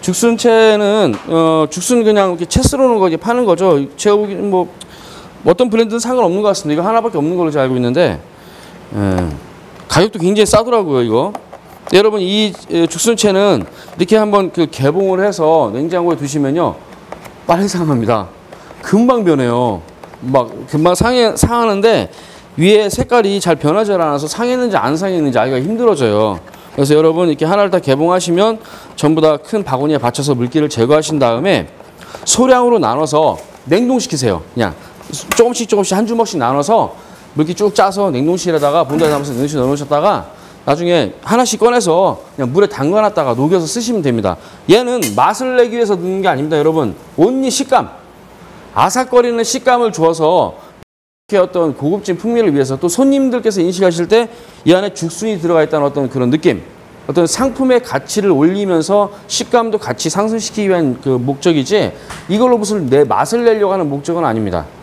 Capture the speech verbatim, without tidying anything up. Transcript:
죽순채는 어, 죽순 그냥 이렇게 채 썰어놓은 거 이렇게 파는 거죠. 제가 보기에는 뭐 어떤 브랜드는 상관없는 것 같습니다. 이거 하나밖에 없는 걸로 제가 알고 있는데 예. 가격도 굉장히 싸더라고요, 이거. 여러분 이 죽순채는 이렇게 한번 그 개봉을 해서 냉장고에 두시면요 빨리 상합니다. 금방 변해요. 막 금방 상해, 상하는데 위에 색깔이 잘 변하지 않아서 상했는지 안 상했는지 알기가 힘들어져요. 그래서 여러분 이렇게 하나를 다 개봉하시면 전부 다 큰 바구니에 받쳐서 물기를 제거하신 다음에 소량으로 나눠서 냉동시키세요. 그냥 조금씩 조금씩 한 주먹씩 나눠서 물기 쭉 짜서 냉동실에다가 본다에 담아서 냉동실에 넣으셨다가 나중에 하나씩 꺼내서 그냥 물에 담가놨다가 녹여서 쓰시면 됩니다. 얘는 맛을 내기 위해서 넣는 게 아닙니다, 여러분. 온리 식감, 아삭거리는 식감을 줘서 이렇게 어떤 고급진 풍미를 위해서 또 손님들께서 인식하실 때 이 안에 죽순이 들어가 있다는 어떤 그런 느낌, 어떤 상품의 가치를 올리면서 식감도 같이 상승시키기 위한 그 목적이지 이걸로 무슨 내 맛을 내려고 하는 목적은 아닙니다.